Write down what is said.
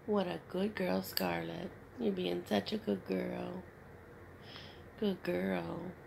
What a good girl, Scarlett. You're being such a good girl. Good girl.